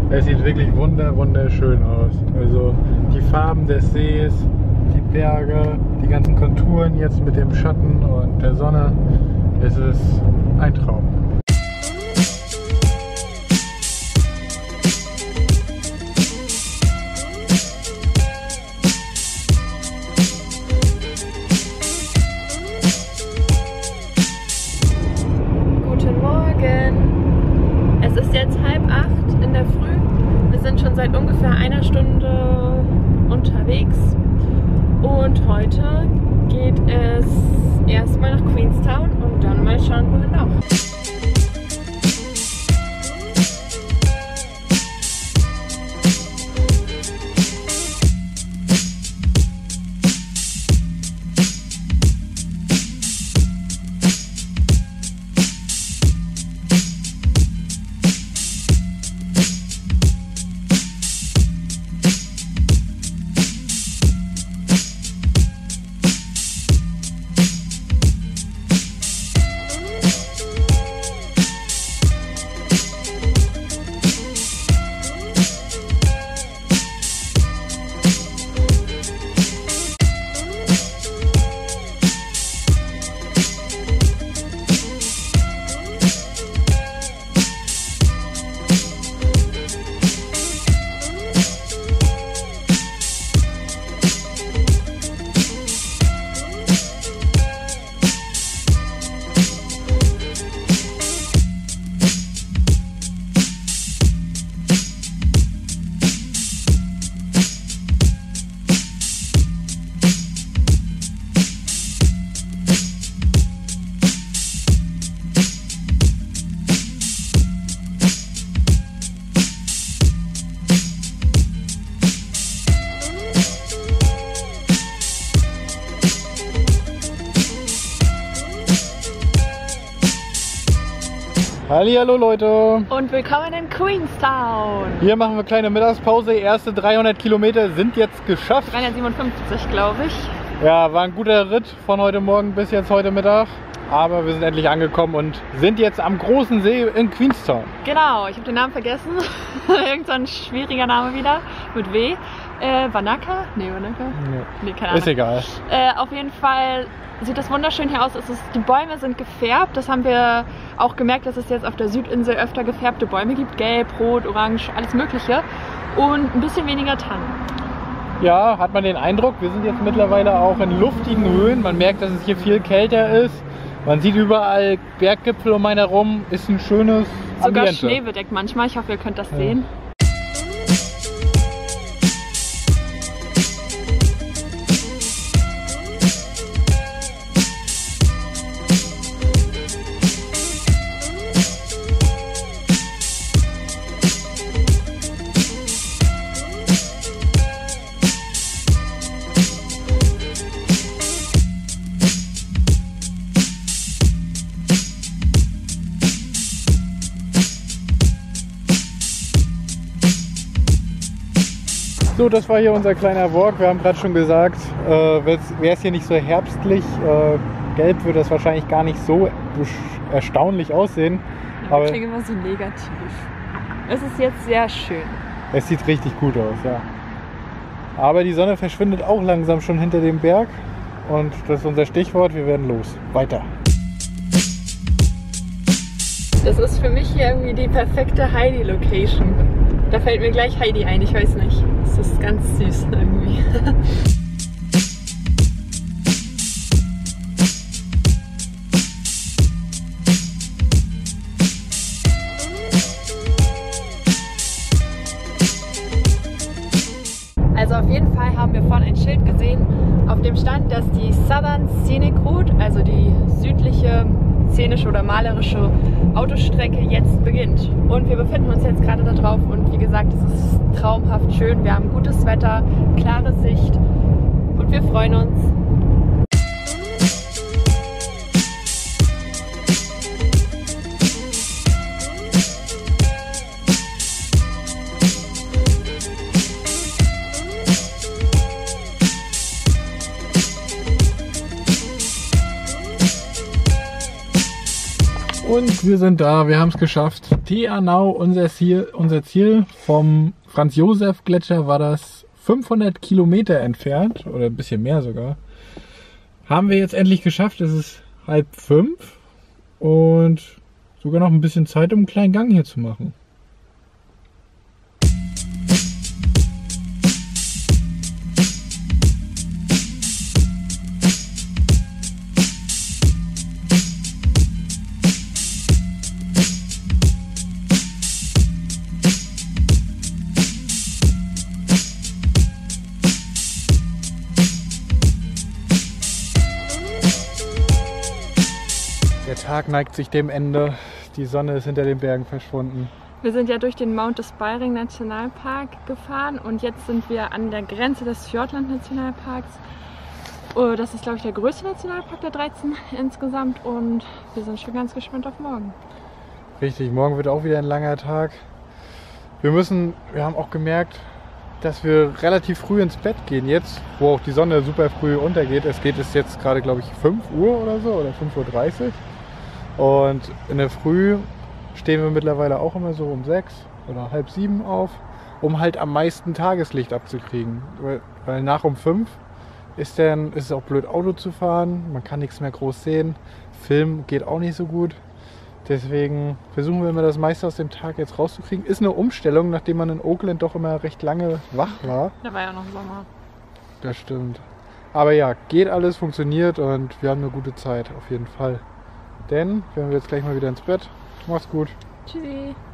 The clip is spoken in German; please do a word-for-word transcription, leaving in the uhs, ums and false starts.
Es sieht wirklich wunder, wunderschön aus. Also die Farben des Sees, die Berge, die ganzen Konturen jetzt mit dem Schatten und der Sonne. Es ist ein Traum. Guten Morgen. Es ist jetzt halb acht in der Früh. Wir sind schon seit ungefähr einer Stunde unterwegs. Und heute geht es erstmal nach Queenstown und dann mal schauen, wohin noch. Hallihallo Leute! Und willkommen in Queenstown! Hier machen wir kleine Mittagspause. Erste dreihundert Kilometer sind jetzt geschafft. dreihundertsiebenundfünfzig, glaube ich. Ja, war ein guter Ritt von heute Morgen bis jetzt heute Mittag. Aber wir sind endlich angekommen und sind jetzt am großen See in Queenstown. Genau, ich habe den Namen vergessen. Irgend so ein schwieriger Name wieder mit W. Äh, Wanaka? Nee, Wanaka? Nee, nee keine Ahnung. Ist egal. Äh, auf jeden Fall sieht das wunderschön hier aus. Es ist, die Bäume sind gefärbt. Das haben wir auch gemerkt, dass es jetzt auf der Südinsel öfter gefärbte Bäume gibt. Gelb, Rot, Orange, alles Mögliche. Und ein bisschen weniger Tannen. Ja, hat man den Eindruck. Wir sind jetzt mittlerweile auch in luftigen Höhen. Man merkt, dass es hier viel kälter ist. Man sieht überall Berggipfel um einen herum. Ist ein schönes Sogar Ambiente. Schnee bedeckt manchmal. Ich hoffe, ihr könnt das ja sehen. So, das war hier unser kleiner Walk. Wir haben gerade schon gesagt, äh, wäre es hier nicht so herbstlich, äh, gelb würde das wahrscheinlich gar nicht so erstaunlich aussehen. Ja, aber ich klinge immer so negativ. Es ist jetzt sehr schön. Es sieht richtig gut aus, ja. Aber die Sonne verschwindet auch langsam schon hinter dem Berg. Und das ist unser Stichwort, wir werden los. Weiter. Das ist für mich hier irgendwie die perfekte Heidi-Location. Da fällt mir gleich Heidi ein, ich weiß nicht. Das ist ganz süß irgendwie. Also auf jeden Fall haben wir vorhin ein Schild gesehen, auf dem stand, dass die Southern Scenic Route, also die südliche szenische oder malerische Autostrecke jetzt beginnt. Und wir befinden uns jetzt gerade da drauf und wie gesagt, es ist traumhaft schön. Wir haben gutes Wetter, klare Sicht und wir freuen uns. Und wir sind da, wir haben es geschafft. Teanau, unser Ziel, unser Ziel. Vom Franz-Josef-Gletscher war das fünfhundert Kilometer entfernt, oder ein bisschen mehr sogar. Haben wir jetzt endlich geschafft, es ist halb fünf und sogar noch ein bisschen Zeit, um einen kleinen Gang hier zu machen. Der Tag neigt sich dem Ende, die Sonne ist hinter den Bergen verschwunden. Wir sind ja durch den Mount Aspiring Nationalpark gefahren und jetzt sind wir an der Grenze des Fiordland Nationalparks. Das ist, glaube ich, der größte Nationalpark der dreizehn insgesamt und wir sind schon ganz gespannt auf morgen. Richtig, morgen wird auch wieder ein langer Tag. Wir müssen, wir haben auch gemerkt, dass wir relativ früh ins Bett gehen jetzt, wo auch die Sonne super früh untergeht. Es geht es jetzt gerade, glaube ich, fünf Uhr oder so oder fünf Uhr dreißig. Und in der Früh stehen wir mittlerweile auch immer so um sechs oder halb sieben auf, um halt am meisten Tageslicht abzukriegen. Weil, weil nach um fünf ist, dann, ist es auch blöd, Auto zu fahren, man kann nichts mehr groß sehen, Film geht auch nicht so gut. Deswegen versuchen wir immer das meiste aus dem Tag jetzt rauszukriegen. Ist eine Umstellung, nachdem man in Oakland doch immer recht lange wach war. Da war ja noch Sommer. Das stimmt. Aber ja, geht alles, funktioniert und wir haben eine gute Zeit auf jeden Fall. Denn wir werden jetzt gleich mal wieder ins Bett. Mach's gut. Tschüssi.